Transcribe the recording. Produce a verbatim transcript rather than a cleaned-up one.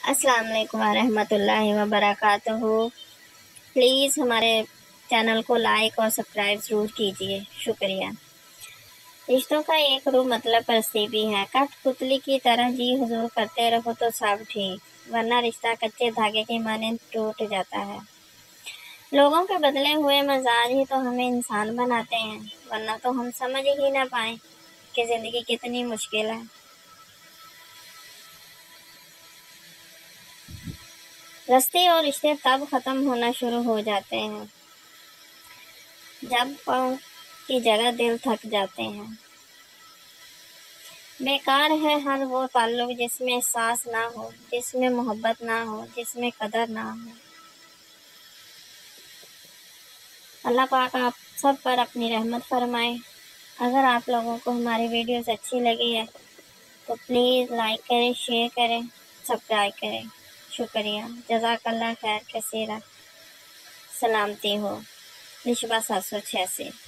السلام علیکم ورحمۃ اللہ وبرکاتہ۔ پلیز ہمارے چینل کو لائک اور سبسکرائب ضرور کیجیے، شکریہ۔ رشتوں کا ایک روح مطلب پرستی بھی ہے، کٹ پتلی کی طرح جی حضور کرتے رہو تو سب ٹھیک، ورنہ رشتہ کچے دھاگے کی مانند ٹوٹ جاتا ہے۔ لوگوں کے بدلے ہوئے مزاج ہی تو ہمیں انسان بناتے ہیں، ورنہ تو ہم سمجھ ہی نہ پائیں کہ زندگی کتنی مشکل ہے۔ رستے اور رشتے تب ختم ہونا شروع ہو جاتے ہیں جب پاؤں کی جگہ دل تھک جاتے ہیں۔ بیکار ہے ہر وہ تعلق جس میں احساس نہ ہو، جس میں محبت نہ ہو، جس میں قدر نہ ہو۔ اللہ پاک آپ سب پر اپنی رحمت فرمائے۔ اگر آپ لوگوں کو ہماری ویڈیوز اچھی لگی ہے تو پلیز لائک کریں، شیئر کریں، سبسکرائب کریں، شکریہ۔ جزاک اللہ خیر کثیرہ۔ سلامتی ہو۔ نشبہ سات سو چھیاسی۔